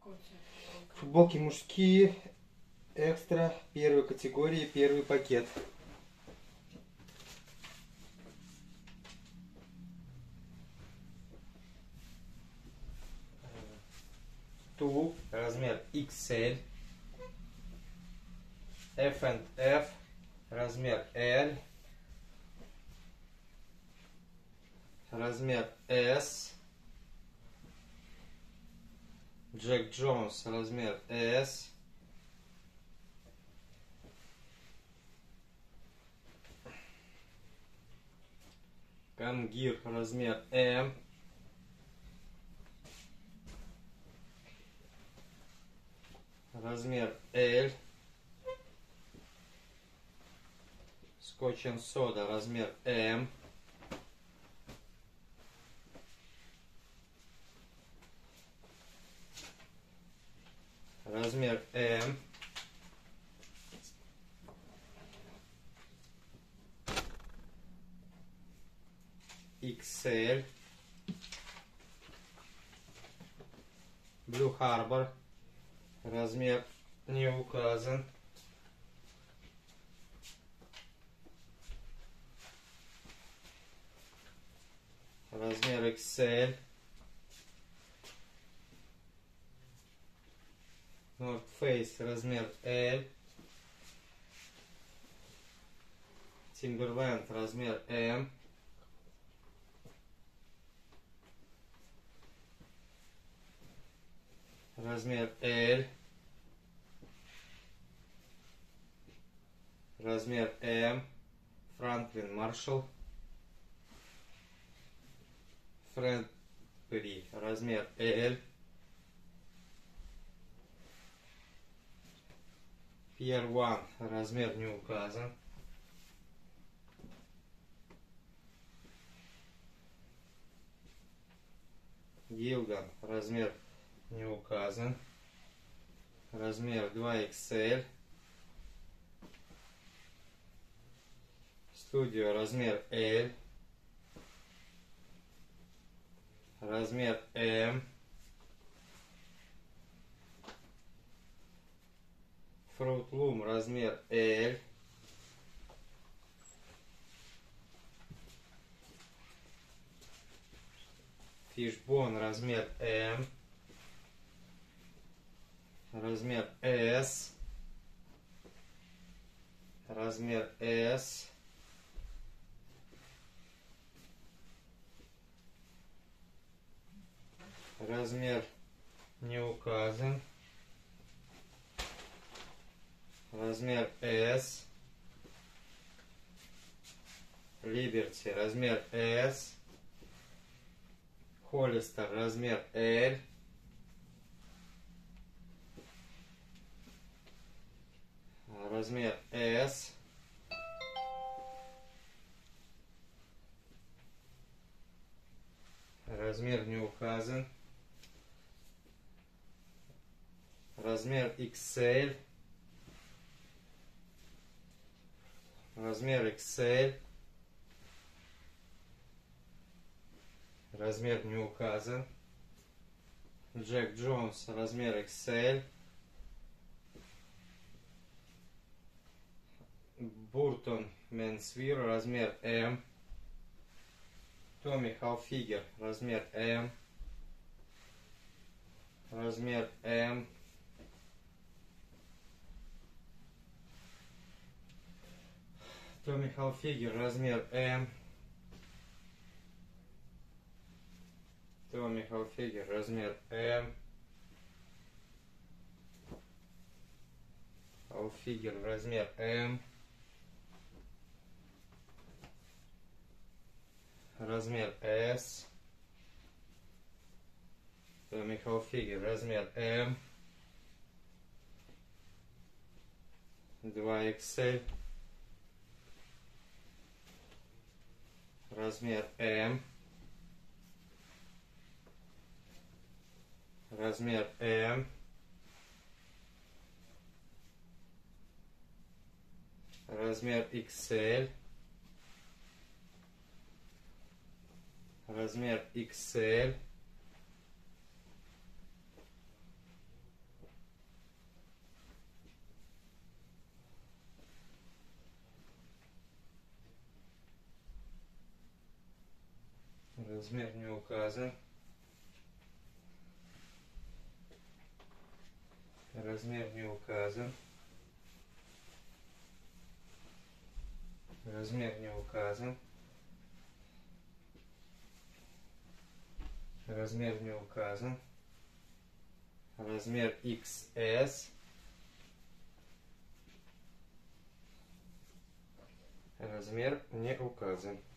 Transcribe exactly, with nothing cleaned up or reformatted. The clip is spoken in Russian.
Футболки мужские, экстра, первой категории, первый пакет. Ту, размер икс эль. эф энд эф, размер эль. Размер эс. Джек Джонс, размер эс. Кангир, размер эм. Размер эль. Скотч энд сода, размер эм. Размер эм. икс эль. Blue Harbor. Размер не указан. Размер икс эль. North Face, размер эль. Timberland, размер эм. Размер эль. Размер эм. Franklin Marshall. Фредбери, размер эль. Pier один, размер не указан. Гилган, размер не указан. Размер два икс эль. Студио, размер эль. Размер эм. Fruit Loom, размер эль. Fishbone, размер эм. Размер эс. Размер эс. Размер не указан. Размер эс. Liberty, размер эс. Холлистер, размер эль. Размер эс. Размер не указан. Размер икс эль. Размер икс эль. Размер не указан. Джек Джонс, размер икс эль. Буртон Менсвир, размер эм. Томми Халфигер, размер эм. Размер эм. Томми Халфигер, размер эм. Томми Халфигер, размер эм. Халфигер, размер эм. Размер эс. Томми Халфигер, размер эм. два икс эль. Размер эм. Размер эм. Размер икс эль. Размер икс эль. Размер не указан. Размер не указан. Размер не указан. Размер не указан. Размер икс эс. Размер не указан.